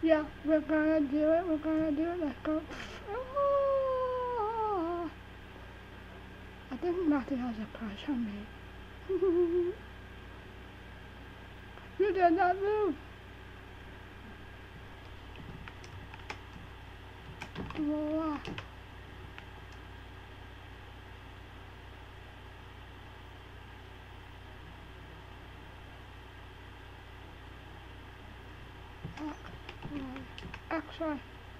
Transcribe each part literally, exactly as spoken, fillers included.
Yeah, we're gonna do it. We're gonna do it. Let's go. Oh, I think Matthew has a crush on me. You did not move. Voila. Actually,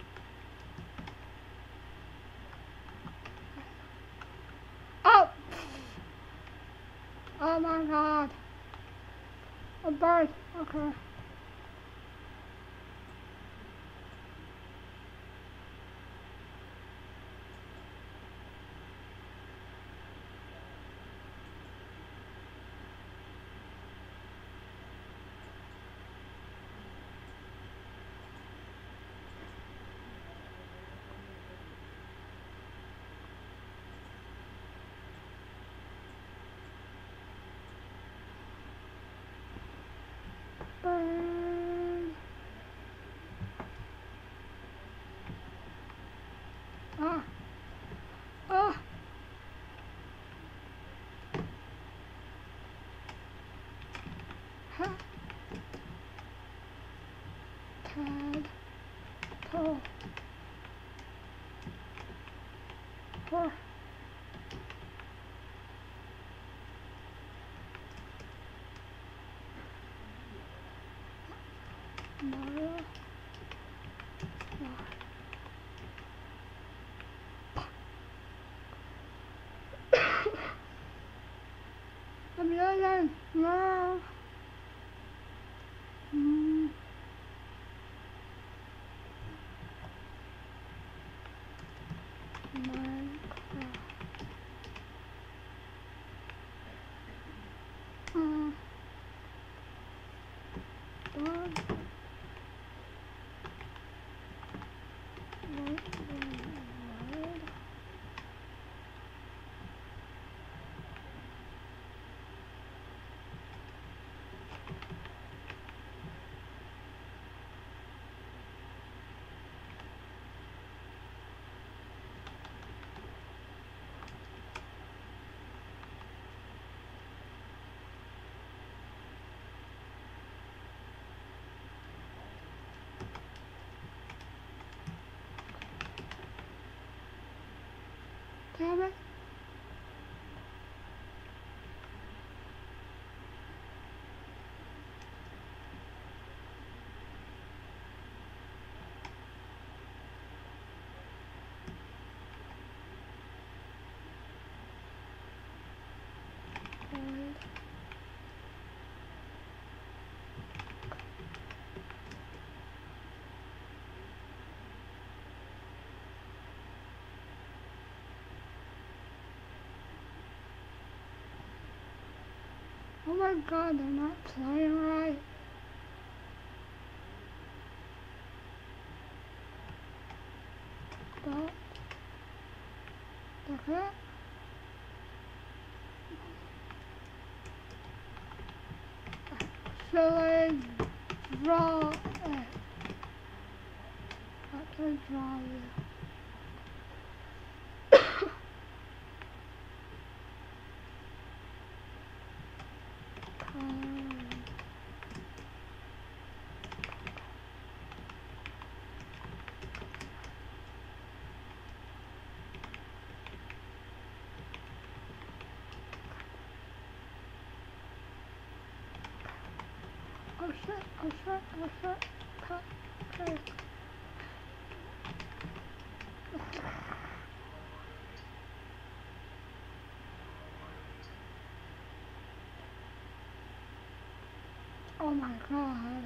oh, oh my God, a bird. Okay. Bird. Ah, ah. Ha. Tad. To. Por. Mara. I'm yelling. No. Mm. Minecraft. Mm. Dog. What the world? Damn it. Bird. Oh my God, they're not playing right. But, okay. Shall I draw it? Let me draw you. Um, oh shit, oh shit, oh shit. Cut, okay. Oh my God.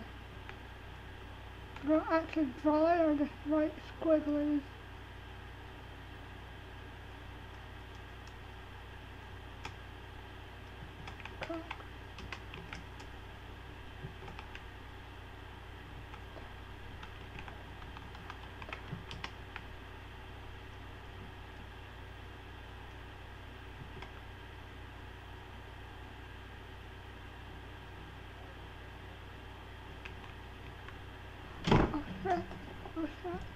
Do I actually draw it or just write squigglies? Cut. that? What's that?